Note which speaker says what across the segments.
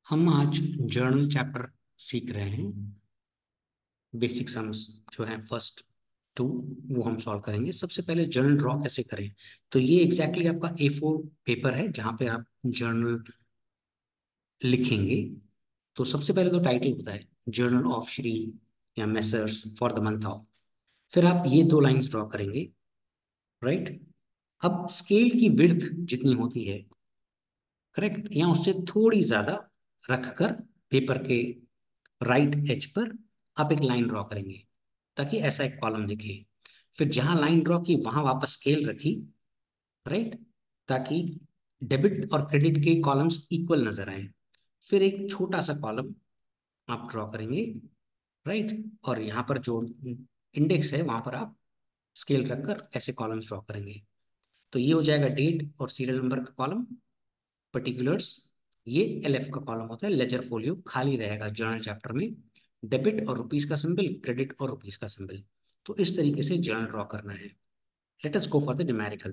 Speaker 1: हम आज journal chapter सीख रहे हैं। बेसिक सम्स जो है फर्स्ट टू वो हम सॉल्व करेंगे। सबसे पहले जर्नल ड्रॉ कैसे करें। तो ये एग्जैक्टली आपका A4 पेपर है जहाँ पे आप जर्नल लिखेंगे। तो सबसे पहले तो टाइटल होता है जर्नल ऑफ श्री या messrs for the month of. फिर आप ये दो लाइंस ड्रॉ करेंगे, राइट। अब स्केल की विड्थ जितनी होती है, करेक्ट, या उससे थोड़ी ज्यादा रखकर पेपर के राइट एज पर आप एक लाइन ड्रॉ करेंगे ताकि ऐसा एक कॉलम दिखे। फिर जहां लाइन ड्रॉ की वहां वापस स्केल रखी, राइट, ताकि डेबिट और क्रेडिट के कॉलम्स इक्वल नजर आए। फिर एक छोटा सा कॉलम आप ड्रॉ करेंगे, राइट, और यहाँ पर जो इंडेक्स है वहां पर आप स्केल रखकर ऐसे कॉलम्स ड्रॉ करेंगे। तो ये हो जाएगा डेट और सीरियल नंबर का कॉलम, पर्टिकुलर्स। ये LF का कॉलम होता है, लेजर फोलियो खाली रहेगा जर्नल चैप्टर में। डेबिट और रुपीस का सिंबल, क्रेडिट और रुपीस का सिंबल। तो इस तरीके से जर्नल ड्रॉ करना है। Let us go for the numerical.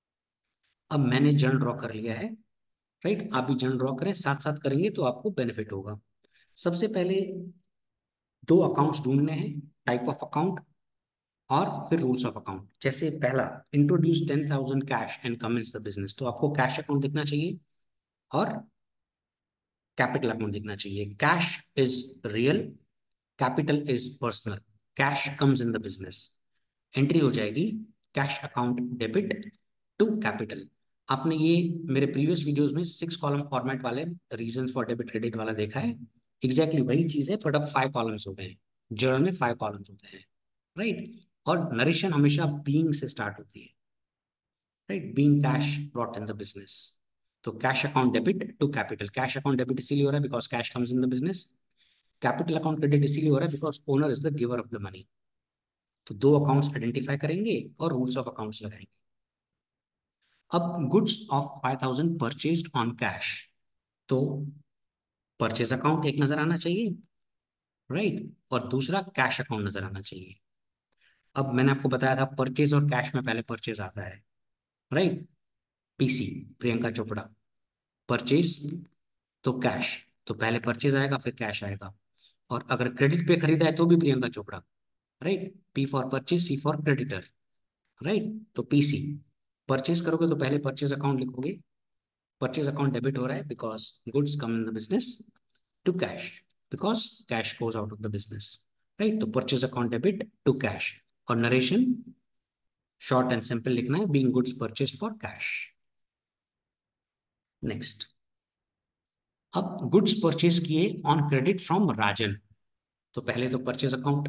Speaker 1: अब मैंने जर्नल ड्रॉ कर लिया है, राइट। आप भी जर्नल ड्रॉ करें, साथ साथ करेंगे तो आपको बेनिफिट होगा। सबसे पहले दो अकाउंट्स ढूंढने हैं, टाइप ऑफ अकाउंट और फिर रूल्स ऑफ अकाउंट। जैसे पहला, introduce 10,000 cash and commence the business. तो आपको कैश अकाउंट दिखना चाहिए और कैपिटल अकाउंट दिखना चाहिए। Cash is real, capital is personal. Cash comes in the business. Entry हो जाएगी cash account debit to capital. आपने ये मेरे प्रीवियस वीडियोस में 6 कॉलम फॉर्मेट वाले रीजंस फॉर डेबिट क्रेडिट वाला देखा है। एग्जैक्टली वही चीज है, बट अब 5 कॉलम्स हो गए हैं। जर्नल में 5 कॉलम्स होते हैं, राइट। और नरेशन हमेशा बीइंग से स्टार्ट होती है, right. Being cash brought in the business. तो cash account debit to capital. Cash account debit इसीलिए हो रहा है because cash comes in the business. Capital account credit इसीलिए हो रहा है because owner is the giver of the money. तो दो अकाउंट्स आइडेंटिफाई करेंगे और रूल्स ऑफ अकाउंट्स लगाएंगे। अब goods of 5,000 purchased on cash. तो परचेज अकाउंट एक नजर आना चाहिए, राइट, और दूसरा कैश अकाउंट नजर आना चाहिए। अब मैंने आपको बताया था परचेज और कैश में पहले परचेज आता है, right. PC Priyanka Chopra. Purchase तो कैश, तो पहले परचेज आएगा फिर कैश आएगा। और अगर क्रेडिट पे खरीदा है तो भी Priyanka Chopra, right. P for purchase, C for creditor, right. तो PC परचेज करोगे तो पहले परचेज अकाउंट लिखोगे। परचेज अकाउंट डेबिट हो रहा है because goods come in the business to cash, because cash goes out of the business, right. तो purchase account debit to cash. और नरेशन शॉर्ट एंड सिंपल लिखना है, being goods purchase for cash. Next, अब goods purchase किए on credit from Rajan. तो पहले तो purchase account.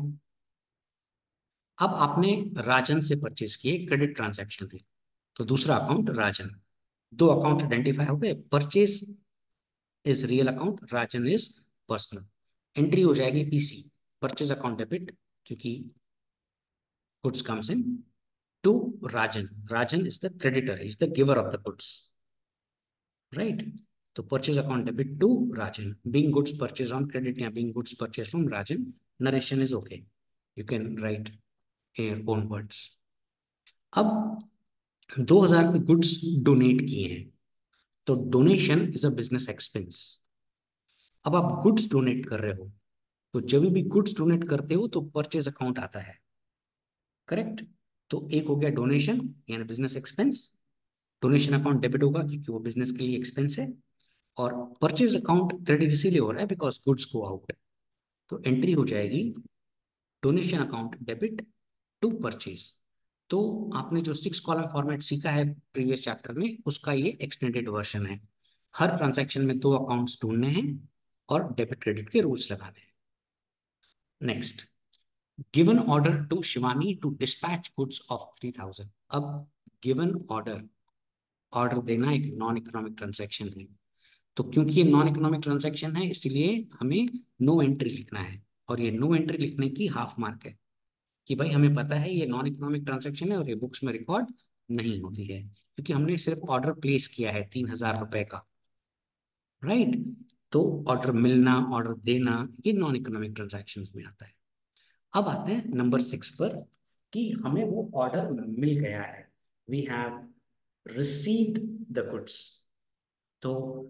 Speaker 1: अब आपने राजन से परचेज किए, क्रेडिट ट्रांजैक्शन है, तो दूसरा अकाउंट राजन। दो अकाउंट आइडेंटिफाई हो गए। Purchase is real account, Rajan is personal. Entry हो जाएगी PC परचेज अकाउंट डेबिट, क्योंकि goods comes in to Rajan. Rajan is the creditor, is the giver of the goods, right. तो purchase account debit to Rajan, being goods purchase on credit या being goods purchase from Rajan. Narration is okay, you can write in your own words. अब 2,000 के goods donate किए हैं, तो donation is a business expense. अब आप goods donate कर रहे हो, तो जब भी गुड्स डोनेट करते हो तो परचेज अकाउंट आता है, करेक्ट। तो एक हो गया डोनेशन यानी business expense. Donation account debit होगा क्योंकि वो बिजनेस के लिए एक्सपेंस है। और परचेज अकाउंट क्रेडिट इसीलिए हो रहा है बिकॉज गुड्स गो आउट। तो एंट्री हो जाएगी donation account debit to purchase. तो आपने जो 6 कॉलम फॉर्मेट सीखा है प्रीवियस चैप्टर में, उसका ये एक्सटेंडेड वर्जन है। हर ट्रांजैक्शन में दो अकाउंट्स ढूंढने हैं और डेबिट क्रेडिट के रूल्स लगाने हैं। Next, given order to Shivani to dispatch goods of 3,000। अब गिवन ऑर्डर, ऑर्डर देना एक नॉन इकोनॉमिक ट्रांजैक्शन है। तो क्योंकि ये नॉन इकोनॉमिक ट्रांजैक्शन है इसलिए हमें नो एंट्री लिखना है। और ये नो एंट्री लिखने की हाफ मार्क है कि भाई हमें पता है ये नॉन इकोनॉमिक ट्रांजैक्शन है और ये बुक्स में रिकॉर्ड नहीं होती है, क्योंकि हमने सिर्फ ऑर्डर प्लेस किया है 3,000 रुपए का, राइट। तो ऑर्डर मिलना, ऑर्डर देना, ये नॉन इकोनॉमिक ट्रांजैक्शन में आता है। अब आते हैं नंबर 6 पर कि हमें वो ऑर्डर मिल गया है, we have received the goods. तो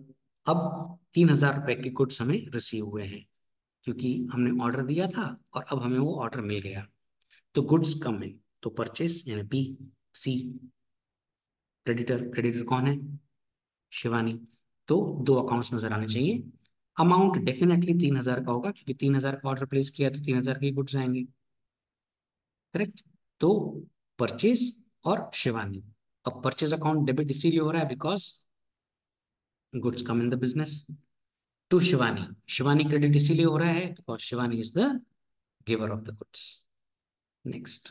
Speaker 1: अब 3,000 रुपए के गुड्स हमें रिसीव हुए हैं क्योंकि हमने ऑर्डर दिया था और अब हमें वो ऑर्डर मिल गया। तो गुड्स कम इन, तो परचेस यानी बी। सी क्रेडिटर, क्रेडिटर कौन है? शिवानी। तो दो अकाउंट्स नजर आने चाहिए। अमाउंट डेफिनेटली 3,000 का होगा क्योंकि 3,000 का ऑर्डर प्लेस किया तो 3,000 के गुड्स आएंगे। करेक्ट। तो परचेज और शिवानी। अब परचेज अकाउंट डेबिट इसीलिए हो रहा है because goods come in the business to Shivani. Shivani credit इसीलिए हो रहा है because Shivani is the giver of the goods. Next,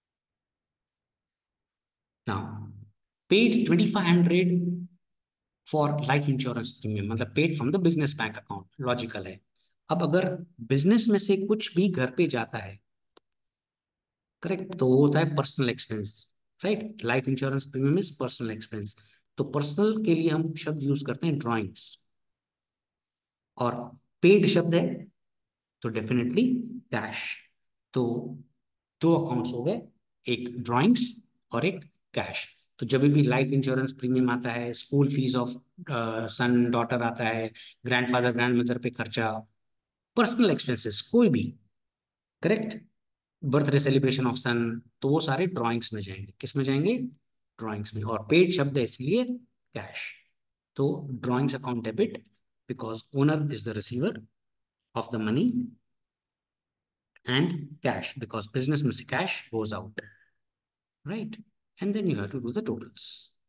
Speaker 1: now paid 2,500 for life insurance premium, मतलब paid from the business bank account. Logical है। अब अगर बिजनेस में से कुछ भी घर पे जाता है, करेक्ट, तो वो होता है personal expense. Right, life insurance premium is personal expense. तो पर्सनल के लिए हम शब्द यूज करते हैं ड्राइंग्स, और पेड शब्द है तो डेफिनेटली कैश। तो दो अकाउंट्स हो गए, एक ड्राइंग्स और एक कैश। तो जब भी लाइफ इंश्योरेंस प्रीमियम आता है, school fees of son daughter आता है, ग्रैंडफादर ग्रैंड मदर पे खर्चा, पर्सनल एक्सपेंसेस कोई भी, correct, birthday celebration of son, तो वो सारे ड्राइंग्स में जाएंगे। किस में जाएंगे? ड्राइंग्स में। और पेड शब्द है इसलिए कैश। तो drawings account debit because owner is the receiver of the money, and cash because business में से cash goes out. Right, and then you have to do the totals.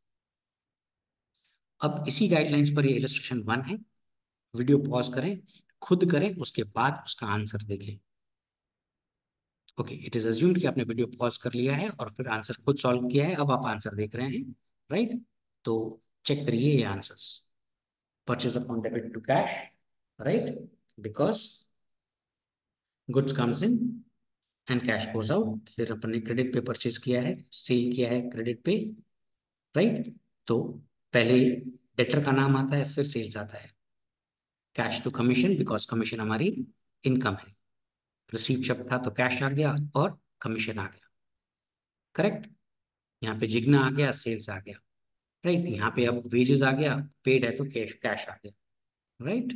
Speaker 1: अब इसी गाइडलाइंस पर ये इलस्ट्रेशन 1 है। वीडियो पॉज करें, खुद करें, उसके बाद उसका आंसर देखें। ओके, इट इज अज्यूम्ड कि आपने वीडियो पॉज कर लिया है और फिर आंसर खुद सॉल्व किया है। अब आप आंसर देख रहे हैं, राइट? तो चेक करिए ये answers. Purchase upon debit to cash, right, because goods comes in and cash goes out. फिर अपन ने क्रेडिट पे परचेज किया है, सेल किया है क्रेडिट पे, राइट? तो पहले डेटर का नाम आता है, फिर सेल्स आता है। Cash to commission because commission हमारी इनकम है। रिसीव शब्द था तो कैश आ गया और कमीशन आ गया। करेक्ट, यहाँ पे जिग्ना आ गया, सेल्स आ गया। राइट, यहाँ पे अब वेजेस आ गया, पेड है तो कैश कैश आ गया। राइट,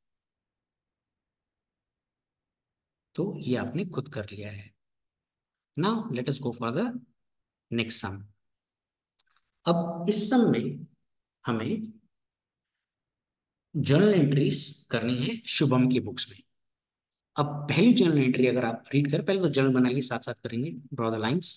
Speaker 1: तो ये आपने खुद कर लिया है। Now let us go for the next sum. अब इस सम में हमें जर्नल एंट्रीज करनी है शुभम की बुक्स में। अब पहली जर्नल एंट्री अगर आप रीड कर, पहले तो जर्नल बनाइए, साथ साथ करेंगे, ड्रॉ द लाइंस।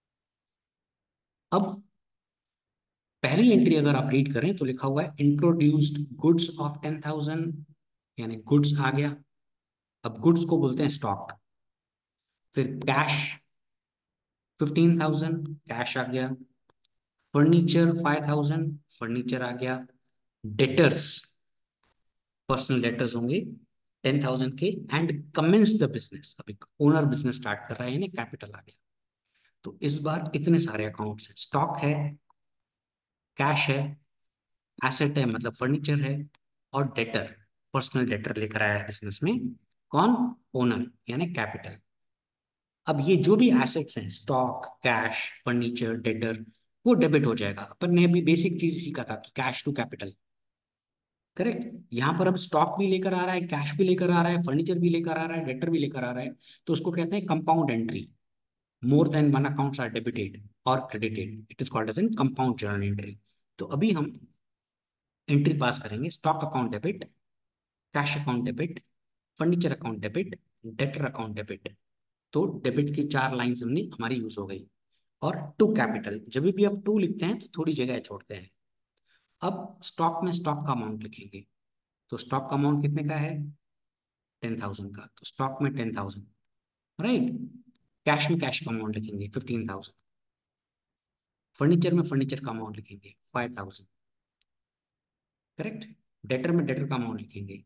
Speaker 1: अब पहली एंट्री अगर आप रीड करें तो लिखा हुआ है इंट्रोड्यूस्ड गुड्स ऑफ 10,000, यानी गुड्स आ गया। अब गुड्स को बोलते हैं स्टॉक। फिर कैश 15,000, कैश आ गया। फर्नीचर 5,000, फर्नीचर आ गया। डेटर्स, पर्सनल डेटर्स होंगे 10,000 के। एंड कमेंस द बिजनेस, अभी ओनर बिजनेस स्टार्ट कर रहा है यानी कैपिटल आ गया। तो इस बार इतने सारे अकाउंट्स हैं, स्टॉक है, कैश है, एसेट है मतलब फर्नीचर है, और डेटर, पर्सनल डेटर लेकर आया है बिजनेस में। कौन? ओनर यानी कैपिटल। अब ये जो भी एसेट्स हैं, स्टॉक, कैश, फर्नीचर, डेटर, वो डेबिट हो जाएगा। अपन ने अभी बेसिक चीज सीखा था कि कैश टू कैपिटल। करेक्ट, यहाँ पर अब स्टॉक भी लेकर आ रहा है, कैश भी लेकर आ रहा है, फर्नीचर भी लेकर आ रहा है, डेटर भी लेकर आ रहा है। तो उसको कहते हैं compound entry. More than one accounts are debited और credited, it is called as an compound journal entry. तो अभी हम एंट्री पास करेंगे, stock account debit, cash account debit, furniture account debit, debtor account debit. तो debit की 4 lines हमने हमारी use हो गई। और टू कैपिटल, जब भी आप टू लिखते हैं तो थोड़ी जगह छोड़ते हैं। अब स्टॉक में स्टॉक का अमाउंट लिखेंगे। तो स्टॉक का अमाउंट कितने का है? 10,000 का, तो स्टॉक में 10,000, राइट। कैश में कैश का अमाउंट लिखेंगे 15,000। फर्नीचर में फर्नीचर का अमाउंट लिखेंगे 5,000। करेक्ट, डेटर में डेटर का अमाउंट लिखेंगे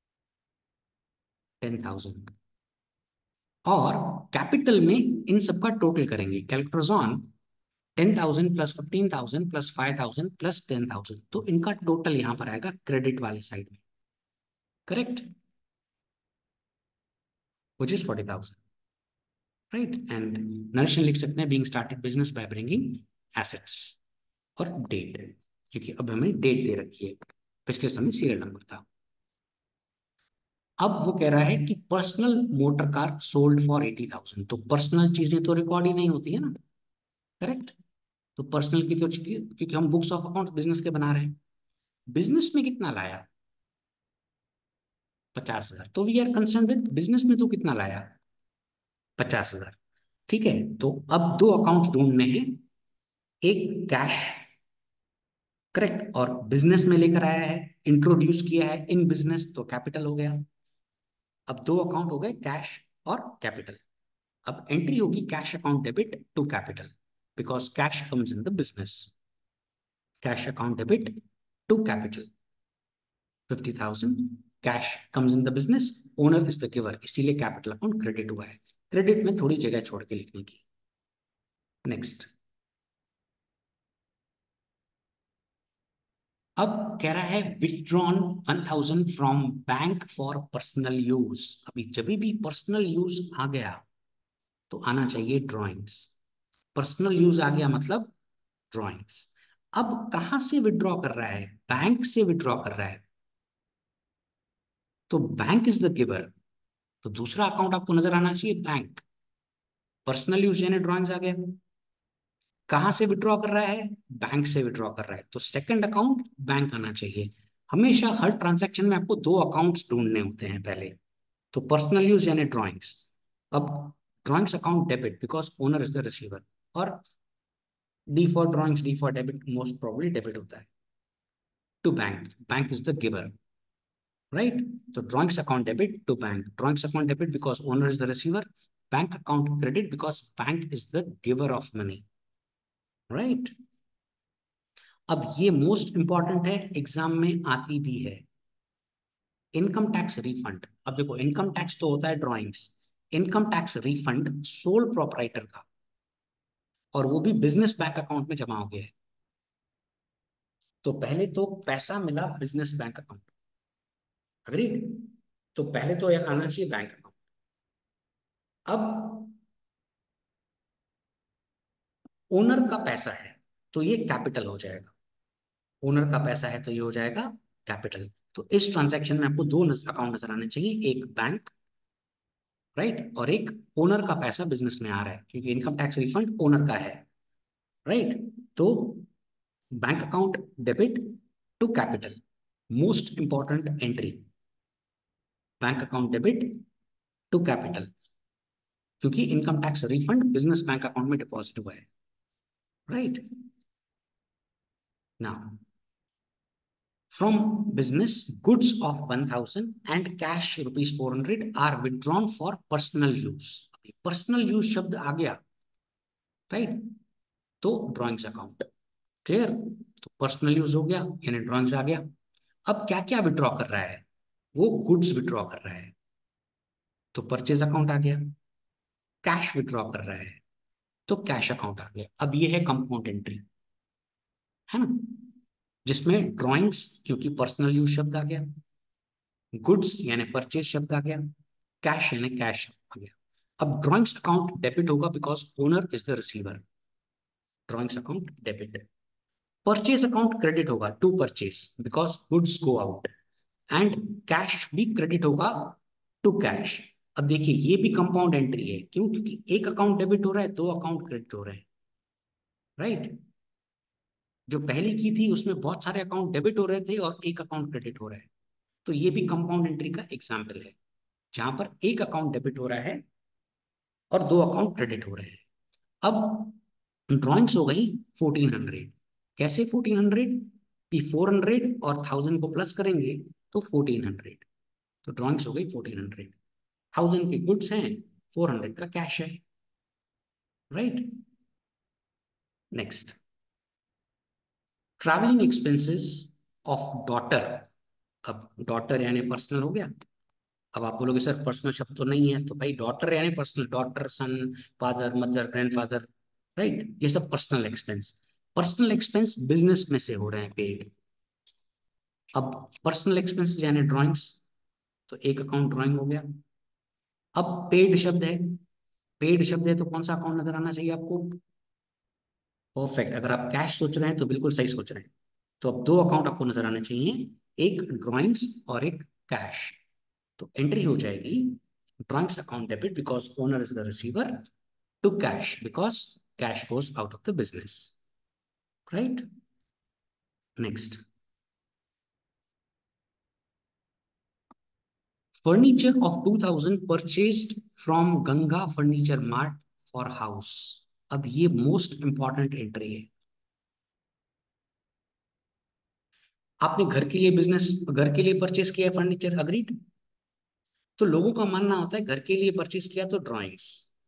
Speaker 1: 10,000। और कैपिटल में इन सबका टोटल करेंगे, calculators on 10,000 plus 15,000 plus 5,000 plus 10,000। तो इनका टोटल यहां पर आएगा क्रेडिट वाले साइड में। Correct, which is 40,000। Right, and narration लिख सकते हैं being started business by bringing assets और डेट, क्योंकि अब हमें डेट दे रखी है। पिछले समय सीरियल नंबर था। अब वो कह रहा है कि personal motor car sold for 80,000, तो पर्सनल चीजें तो रिकॉर्ड ही नहीं होती है ना, करेक्ट। तो पर्सनल की तो, क्योंकि हम बुक्स ऑफ अकाउंट बिजनेस के बना रहे हैं, बिजनेस में कितना लाया, 50,000, तो we are concern with business में तो कितना लाया, 50,000। ठीक है, तो अब दो अकाउंट ढूंढने हैं, एक कैश, करेक्ट, और बिजनेस में लेकर आया है, इंट्रोड्यूस किया है इन बिजनेस, तो कैपिटल हो गया। अब दो अकाउंट हो गए, कैश और कैपिटल। अब एंट्री होगी cash account debit to capital, because cash comes in the business, cash account debit to capital, 50,000, cash comes in the business, owner is the giver, इसीलिए कैपिटल अकाउंट क्रेडिट हुआ है। Credit में थोड़ी जगह छोड़ के लिखने की। नेक्स्ट, अब कह रहा है withdrawn 1,000 from bank for personal use. अभी जब भी पर्सनल यूज आ गया तो आना चाहिए ड्राइंग्स, पर्सनल यूज आ गया मतलब ड्राइंग्स। अब कहां से विड्रॉ कर रहा है, बैंक से विड्रॉ कर रहा है, तो बैंक इज द गिवर, तो दूसरा अकाउंट आपको नजर आना चाहिए बैंक। पर्सनल यूज यानी ड्राइंग्स आ गया। कहां से विड्रॉ कर रहा है, बैंक से विड्रॉ कर रहा है, तो सेकंड अकाउंट बैंक आना चाहिए। हमेशा हर ट्रांजैक्शन में आपको दो अकाउंट्स ढूंढने होते हैं पहले। तो पर्सनल यूज यानी ड्राइंग्स, अब drawings account debit because owner is the receiver, और D for drawings, D for debit, most probably debit होता है, to bank, bank is the giver, right. तो drawings account debit to bank, drawings account debit because owner is the receiver, bank account credit because bank is the giver of money, right. अब ये most important है, exam में आती भी है, income tax refund. अब देखो, इनकम टैक्स तो होता है drawings, income tax refund sole proprietor का, और वो भी बिजनेस बैंक अकाउंट में जमा हो गया है। तो पहले तो पैसा मिला बिजनेस बैंक अकाउंट, अग्रीड, तो पहले तो यह आना चाहिए बैंक अकाउंट। अब ओनर का पैसा है तो ये कैपिटल हो जाएगा, ओनर का पैसा है तो ये हो जाएगा कैपिटल। तो इस ट्रांजैक्शन में आपको दो अकाउंट नजर आने चाहिए, एक बैंक, राइट, और एक ओनर का पैसा बिजनेस में आ रहा है, क्योंकि इनकम टैक्स रिफंड ओनर का है, राइट। तो bank account debit to capital, most important entry, bank account debit to capital, क्योंकि income tax refund business bank account में डिपॉजिट हुआ है, right. Now from business goods of 1,000 and cash rupees 400 are withdrawn for personal use. Personal use शब्द आ गया, right, तो drawings account, clear. तो personal use हो गया यानी ड्रॉइंग्स आ गया। अब क्या क्या विड्रॉ कर रहा है, वो गुड्स विड्रॉ कर रहा है, तो परचेज अकाउंट आ गया। कैश विड्रॉ कर रहा है तो कैश अकाउंट आ गया। अब ये है कंपाउंड एंट्री, है ना, जिसमें ड्रॉइंग्स क्योंकि पर्सनल यूज शब्द आ गया, गुड्स यानी परचेज शब्द आ गया, कैश यानी कैश आ गया। अब ड्रॉइंग्स अकाउंट डेबिट होगा because owner is the receiver, drawings account debit. Purchase account credit होगा to purchase because goods go out, and cash भी क्रेडिट होगा टू कैश। अब देखिए ये भी कंपाउंड एंट्री है, क्यों, क्योंकि एक अकाउंट डेबिट हो रहा है, दो अकाउंट क्रेडिट हो रहे हैं, राइट। जो पहली की थी उसमें बहुत सारे अकाउंट डेबिट हो रहे थे और एक अकाउंट क्रेडिट हो रहा है, तो ये भी कंपाउंड एंट्री का एग्जाम्पल है, जहां पर एक अकाउंट डेबिट हो रहा है और दो अकाउंट क्रेडिट हो रहे हैं। अब ड्रॉइंग्स हो गई 1,400, कैसे 1,400, कि 400 और 1,000 को प्लस करेंगे तो 1,400, तो ड्रॉइंग्स हो गई 1,400, 1,000 के गुड्स हैं, 400 का कैश है, right. Next, travelling expenses of daughter. अब डॉटर यानी पर्सनल हो गया। अब आप बोलोगे सर पर्सनल शब्द तो नहीं है, तो भाई डॉटर यानी personal, daughter, son, father, mother, grandfather, right, ये सब personal expense. Personal expense business में से हो रहे हैं पेड। अब पर्सनल एक्सपेंस यानी ड्राइंग्स, तो एक अकाउंट ड्राइंग हो गया। अब पेड शब्द है, पेड शब्द है तो कौन सा अकाउंट नजर आना चाहिए आपको, परफेक्ट, अगर आप कैश सोच रहे हैं तो बिल्कुल सही सोच रहे हैं। तो अब दो अकाउंट आपको नजर आने चाहिए, एक ड्राइंग्स और एक कैश। तो एंट्री हो जाएगी drawings account debit because owner is the receiver, to cash because cash goes out of the business, right. Next, furniture of 2000 purchased from Ganga furniture mart for house. अब ये मोस्ट इंपॉर्टेंट एंट्री है। आपने घर के लिए business, घर के लिए परचेस किया है फर्नीचर, अग्रीड। तो लोगों का मानना होता है घर के लिए परचेस किया तो ड्राइंग्स।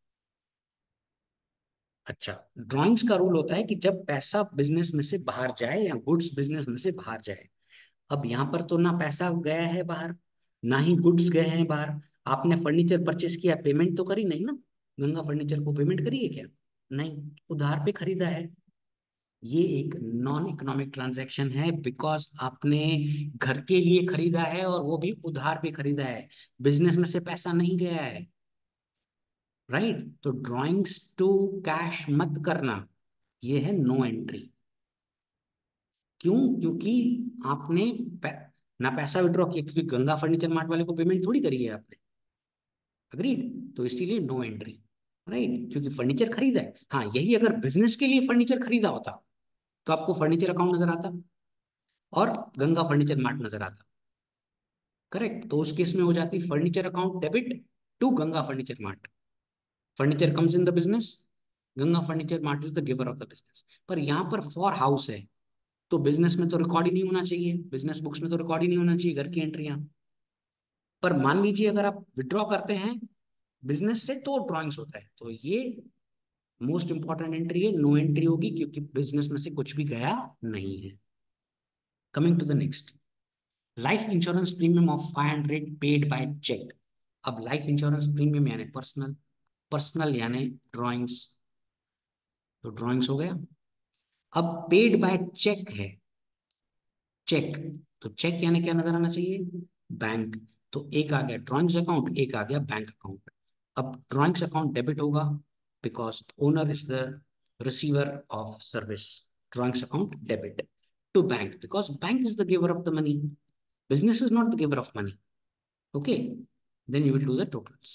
Speaker 1: अच्छा, ड्राइंग्स का रूल होता है कि जब पैसा बिजनेस में से बाहर जाए या गुड्स बिजनेस में से बाहर जाए। अब यहाँ पर तो ना पैसा गया है बाहर, ना ही गुड्स गए हैं बाहर। आपने फर्नीचर परचेस किया, पेमेंट तो करी नहीं ना, गंगा फर्नीचर को पेमेंट करी है क्या? नहीं, उधार पे खरीदा है। ये एक नॉन इकोनॉमिक ट्रांजैक्शन है बिकॉज आपने घर के लिए खरीदा है और वो भी उधार पे खरीदा है, बिजनेस में से पैसा नहीं गया है, राइट। तो ड्राइंग्स टू कैश मत करना, ये है नो एंट्री। क्यों? क्योंकि आपने ना पैसा विड्रॉ किया, क्योंकि गंगा फर्नीचर मार्ट वाले को पेमेंट थोड़ी करी है आपने, अग्रीड। तो इसीलिए नो एंट्री, राइट, क्योंकि फर्नीचर खरीदा है। हाँ, यही अगर बिजनेस के लिए फर्नीचर खरीदा होता तो आपको फर्नीचर अकाउंट नजर आता और गंगा फर्नीचर मार्ट नजर आता, करेक्ट। तो उस केस में हो जाती furniture account debit to Ganga furniture mart. Furniture comes in the business, Ganga furniture mart is the giver of the business. पर यहाँ पर फॉर हाउस है, तो बिजनेस में तो रिकॉर्ड ही नहीं होना चाहिए, बिजनेस बुक्स में तो रिकॉर्ड ही नहीं होना चाहिए घर की एंट्रियां। पर मान लीजिए अगर आप विड्रॉ करते हैं बिजनेस से तो ड्रॉइंग्स होता है, तो ये मोस्ट इंपॉर्टेंट एंट्री है, नो एंट्री होगी क्योंकि बिजनेस में से कुछ भी गया नहीं है। Coming to the next, life insurance premium of 500 paid by cheque. अब लाइफ इंश्योरेंस प्रीमियम यानी पर्सनल, पर्सनल यानी ड्राइंग्स, तो ड्राइंग्स हो गया। अब पेड बाय चेक है, चेक, तो चेक यानी क्या नजर आना चाहिए? बैंक। तो एक आ गया ड्राइंग्स अकाउंट, एक आ गया बैंक अकाउंट। अब ड्राइंग्स अकाउंट डेबिट होगा because owner is the receiver of service, drawings account debit to bank because bank is the giver of the money, business is not the giver of money, okay। then you will do the totals।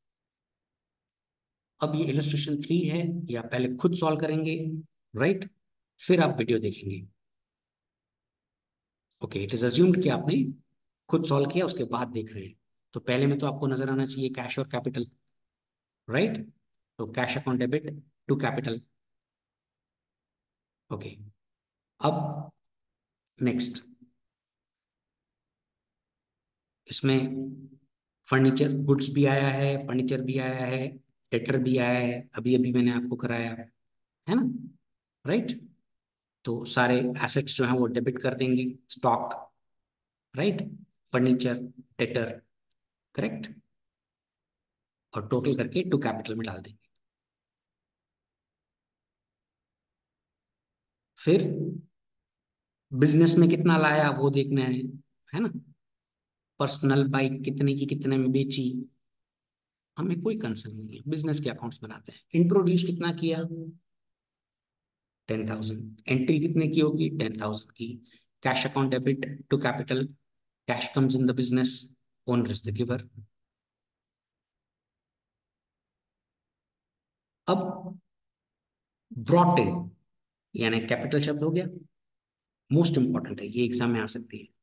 Speaker 1: अब ये illustration 3 है, ये आप पहले खुद solve करेंगे, right, फिर आप वीडियो देखेंगे। ओके, इट इज अज्यूम्ड कि आपने खुद सॉल्व किया उसके बाद देख रहे हैं। तो पहले में तो आपको नजर आना चाहिए कैश और कैपिटल, राइट। तो cash account debit to capital, okay. अब नेक्स्ट, इसमें फर्नीचर गुड्स भी आया है, फर्नीचर भी आया है, डेटर भी आया है, अभी अभी मैंने आपको कराया है ना, राइट। तो सारे एसेट्स जो हैं वो डेबिट कर देंगे, stock, right, furniture, debtor, correct, और टोटल करके टू कैपिटल में डाल देंगे। फिर बिजनेस में कितना लाया वो देखना है ना। पर्सनल बाइक कितने की कितने में बेची, हमें कोई कंसर्न नहीं है, बिजनेस के अकाउंट्स बनाते हैं। इंट्रोड्यूस कितना किया? 10,000। एंट्री कितने की होगी? 10,000 की। Cash account debit to capital, cash comes in the business, owner is the giver. अब ब्रॉट इन यानी कैपिटल शब्द हो गया, मोस्ट इंपॉर्टेंट है, ये एग्जाम में आ सकती है।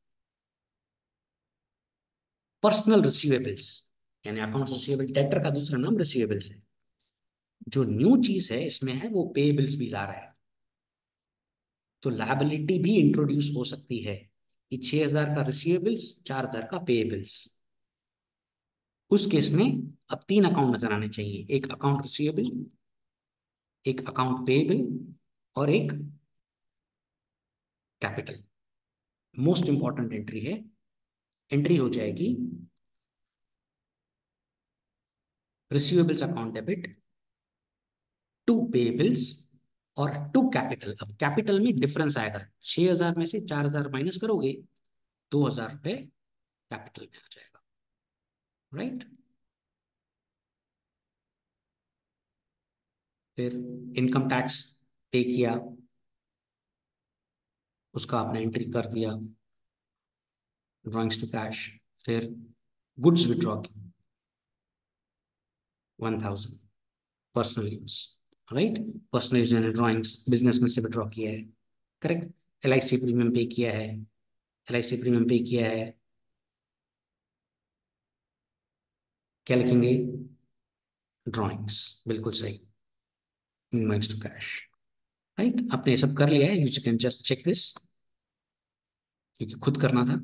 Speaker 1: पर्सनल रिसीवेबल्स यानी अकाउंट्स रिसीवेबल, डेटर का दूसरा नाम रिसीवेबल्स है। जो न्यू चीज है इसमें है वो पेएबल्स भी ला रहा है, तो लायबिलिटी भी इंट्रोड्यूस हो सकती है कि 6,000 का रिसीवेबल्स, 4,000 का पेएबल्स। उस केस में अब तीन अकाउंट नजर आने चाहिए, एक अकाउंट रिसीवेबल, एक अकाउंट पेएबल और एक कैपिटल। मोस्ट इंपॉर्टेंट एंट्री है, एंट्री हो जाएगी receivables account debit to payables और टू कैपिटल। अब कैपिटल में डिफरेंस आएगा, 6,000 में से 4,000 माइनस करोगे, 2,000 रुपये कैपिटल में आ जाएगा, राइट। फिर इनकम टैक्स पे किया, उसका आपने एंट्री कर दिया, ड्रॉइंग्स टू कैश, फिर गुड्स विड्रॉ की 1000 personal use, right. Personal use यानी ड्रॉइंग्स बिजनेस में से विड्रॉ किया है, करेक्ट। LIC प्रीमियम पे किया है, LIC प्रीमियम पे किया है, क्या लिखेंगे? ड्रॉइंग्स, बिल्कुल सही, ड्रॉइंग्स टू कैश, राइट। आपने ये सब कर लिया है, you can just check this, क्योंकि खुद करना था,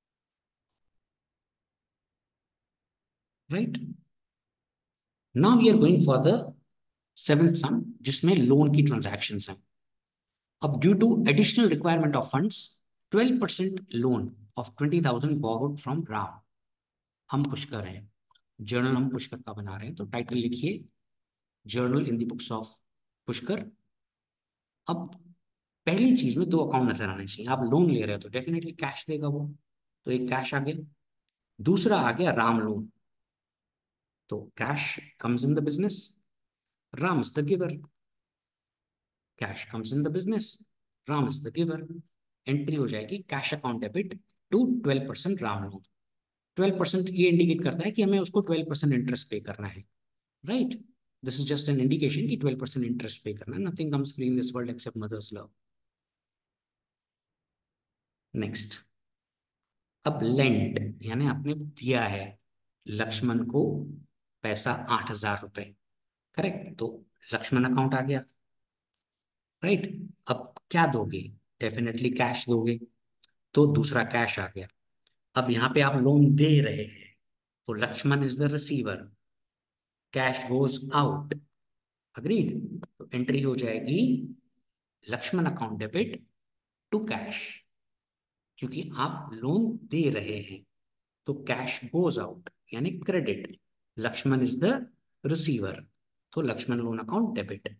Speaker 1: right. Now we are going for the seventh sum, जिसमें लोन की ट्रांजैक्शंस हैं। अब due to additional requirement of funds, 12% loan of 20,000 borrowed from Ram, हम पुष्कर हैं, जर्नल हम पुष्कर का बना रहे हैं, तो टाइटल लिखिए journal in the books of Pushkar. अब पहली चीज में दो अकाउंट नजर आने चाहिए, आप लोन ले रहे हो तो डेफिनेटली कैश देगा वो, तो एक कैश आ गया, दूसरा आ गया राम लोन, तो cash comes in the business, Ram is the giver, cash comes in the business, Ram is the giver, entry हो जाएगी cash account debit to 12% Ram loan. 12% ये इंडिकेट करता है कि हमें उसको 12% इंटरेस्ट पे करना है, right. This is just an indication कि 12% इंटरेस्ट पे करना है, nothing comes free in this world except mother's love. Next, अब लेंट यानी आपने दिया है लक्ष्मण को पैसा 8,000 रुपए, करेक्ट, तो लक्ष्मण अकाउंट आ गया, राइट। अब क्या दोगे? डेफिनेटली कैश दोगे, तो दूसरा कैश आ गया। अब यहाँ पे आप लोन दे रहे हैं, तो Lakshman is the receiver, cash goes out, agreed, तो एंट्री हो जाएगी Lakshman account debit to cash, क्योंकि आप लोन दे रहे हैं, तो कैश गोज आउट यानी credit, Lakshman is the receiver, तो Lakshman loan account debit.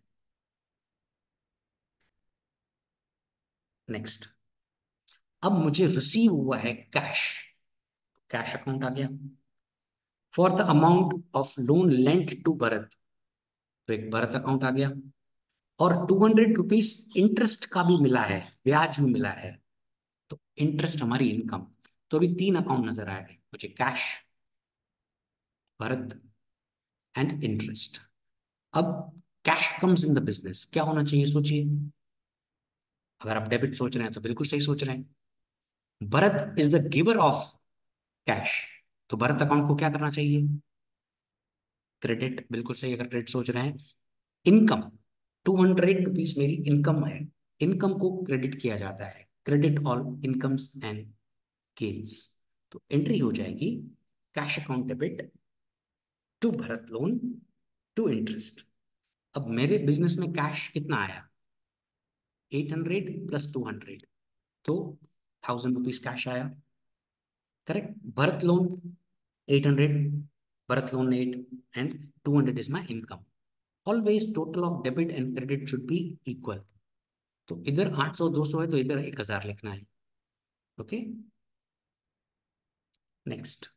Speaker 1: Next, अब मुझे रिसीव हुआ है कैश, कैश अकाउंट आ गया, for the amount of loan lent to Bharat, तो एक भरत अकाउंट आ गया, और 200 रुपीज इंटरेस्ट का भी मिला है, ब्याज भी मिला है, तो इंटरेस्ट हमारी इनकम, तो अभी तीन अकाउंट नजर आए मुझे, कैश, भरत एंड इंटरेस्ट। अब cash comes in the business, क्या होना चाहिए सोचिए, अगर आप डेबिट सोच रहे हैं तो बिल्कुल सही सोच रहे हैं, Bharat is the giver of cash, तो भरत अकाउंट को क्या करना चाहिए? क्रेडिट, बिल्कुल सही, अगर क्रेडिट सोच रहे हैं। इनकम, 200 रुपीज मेरी इनकम है, इनकम को क्रेडिट किया जाता है, credit all incomes and gains, तो एंट्री हो जाएगी cash account debit to Bharat loan to interest. अब मेरे बिजनेस में कैश कितना आया? 800 प्लस 200, तो 1,000 रुपीज कैश आया, correct. Bharat loan 800, Bharat loan 8, and 200 is my income, always total of debit and credit should be equal, तो इधर 800 200 है तो इधर 1,000 लिखना है, ओके। नेक्स्ट,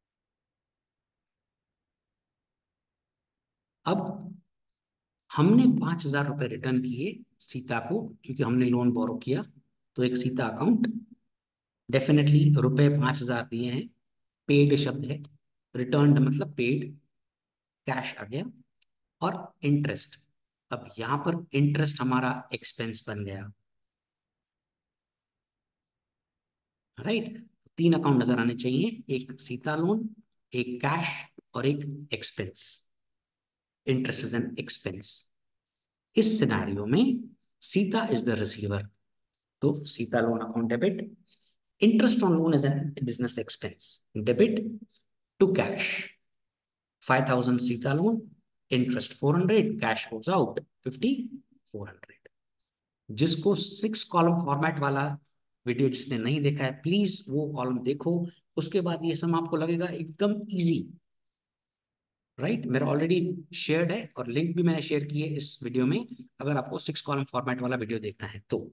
Speaker 1: अब हमने 5,000 रुपए रिटर्न किए सीता को, क्योंकि हमने लोन बोरो किया, तो एक सीता अकाउंट, डेफिनेटली रुपए 5,000 दिए हैं, पेड शब्द है, रिटर्न मतलब पेड, कैश आ गया, और इंटरेस्ट, अब यहां पर इंटरेस्ट हमारा एक्सपेंस बन गया, राइट। तीन अकाउंट नजर आने चाहिए, एक सीता लोन, एक कैश, और एक expense, interest is an expense. इस सिनेरियो में सीता इज द रिसीवर, तो Sita loan account debit, interest on loan is an business expense, debit to cash, 5,000 Sita loan, interest 400, cash goes out 5,400। जिसको 6 कॉलम फॉर्मेट वाला video जिसने नहीं देखा है, प्लीज वो कॉलम देखो, उसके बाद ये सम आपको लगेगा एकदम इजी, राइट। मेरा ऑलरेडी शेयर्ड है, और लिंक भी मैंने शेयर की है इस वीडियो में, अगर आपको 6 कॉलम फॉर्मेट वाला वीडियो देखना है तो।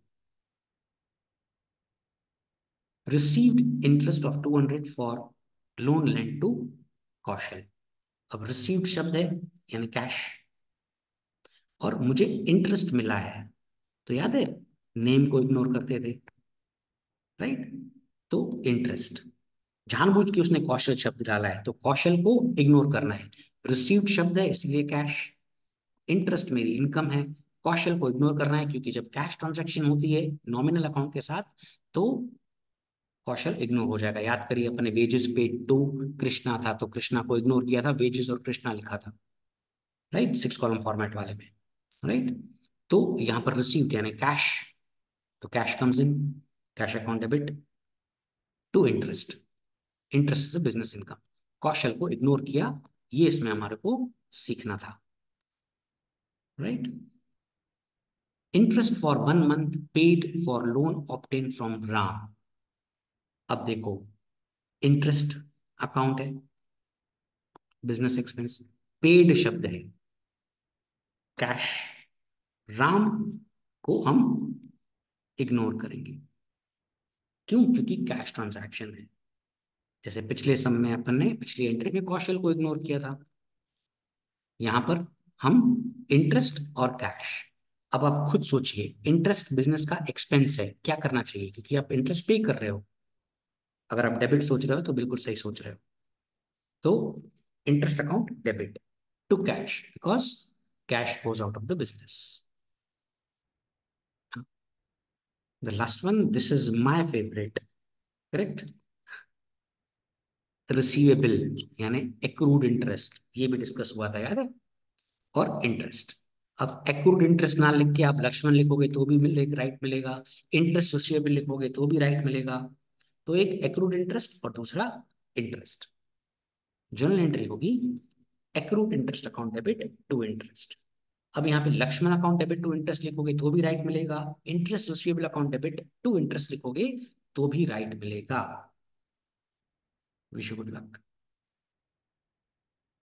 Speaker 1: Received interest of 200 for loan lend to Kaushal, अब रिसीव्ड शब्द है यानी कैश, और मुझे इंटरेस्ट मिला है, तो याद है नेम को इग्नोर करते थे, राइट, तो इंटरेस्ट, जानबूझ के उसने कौशल शब्द डाला है तो कौशल को इग्नोर करना है। रिसीव्ड शब्द है इसलिए कैश, इंटरेस्ट मेरी इनकम है, कौशल को इग्नोर करना है क्योंकि जब कैश ट्रांजैक्शन होती है नॉमिनल अकाउंट के साथ तो कौशल इग्नोर हो जाएगा। याद करिए अपने वेजेस पे टू कृष्णा था तो कृष्णा को इग्नोर किया था, वेजेस और कृष्णा लिखा था, राइट, 6 कॉलम फॉर्मेट वाले में, राइट। तो यहां पर रिसीव्ड यानी कैश, तो cash comes in, cash account debit to interest, interest is business income, Kaushal को इग्नोर किया, ये इसमें हमारे को सीखना था, right. Interest for 1 month paid for loan obtain from Ram. अब देखो, इंटरेस्ट अकाउंट है, बिजनेस एक्सपेंस, पेड शब्द है, कैश, राम को हम इग्नोर करेंगे, क्यों, क्योंकि कैश ट्रांजैक्शन है। जैसे पिछले सम में अपन ने पिछली एंट्री में कौशल को इग्नोर किया था, यहां पर हम इंटरेस्ट और कैश। अब आप खुद सोचिए, इंटरेस्ट बिजनेस का एक्सपेंस है, क्या करना चाहिए, क्योंकि आप इंटरेस्ट पे कर रहे हो। अगर आप डेबिट सोच रहे हो तो बिल्कुल सही सोच रहे हो। तो interest account debit to cash because cash goes out of the business. The last one, this is my favourite, correct, receivable यानी एक्रूड इंटरेस्ट, ये भी डिस्कस हुआ था याद है, और इंटरेस्ट। अब एक्रूड इंटरेस्ट ना लिख के आप लक्ष्मण लिखोगे तो भी मिलेगा, राइट मिलेगा, इंटरेस्ट रिसीवेबल लिखोगे तो भी राइट मिलेगा। तो एक एक्रूड इंटरेस्ट और दूसरा इंटरेस्ट, जर्नल एंट्री होगी accrued interest account debit to interest. अब यहाँ पे Lakshman account debit to interest लिखोगे तो भी राइट मिलेगा, interest receivable account debit to interest लिखोगे तो भी राइट मिलेगा। Wish you good luck.